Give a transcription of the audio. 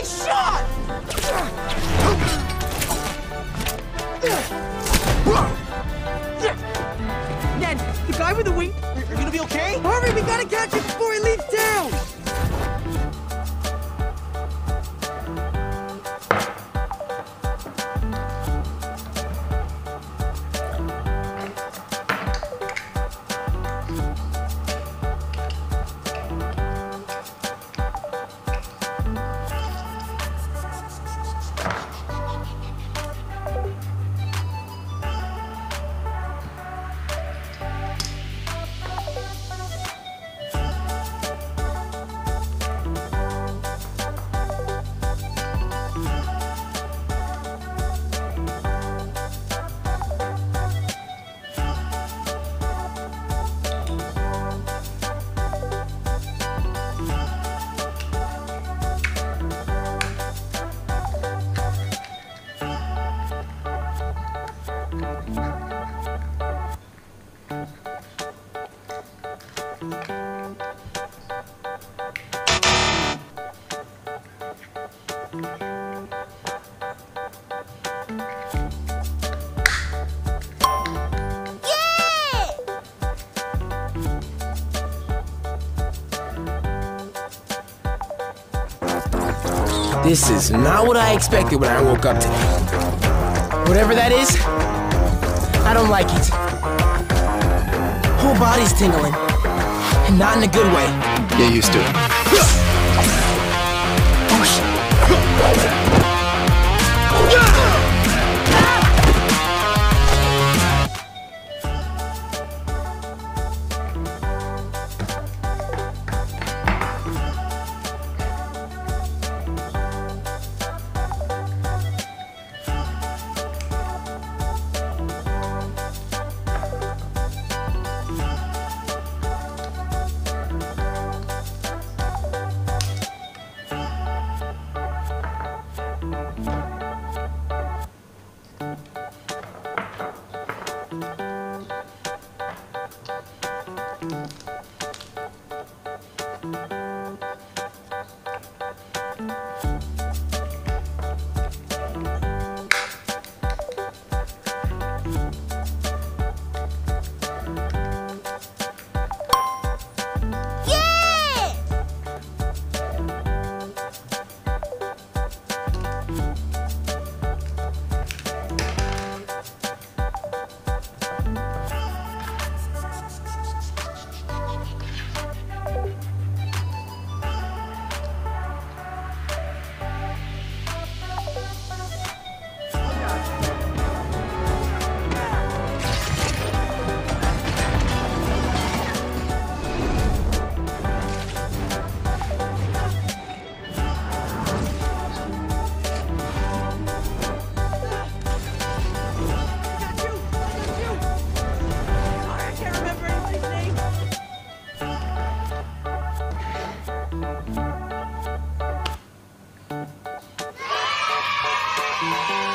Nice shot! Ned, the guy with the wing... You're gonna be okay? Hurry, we gotta catch him before he leaves town! This is not what I expected when I woke up today. Whatever that is, I don't like it. Whole body's tingling, and not in a good way. Get used to it. Thank you.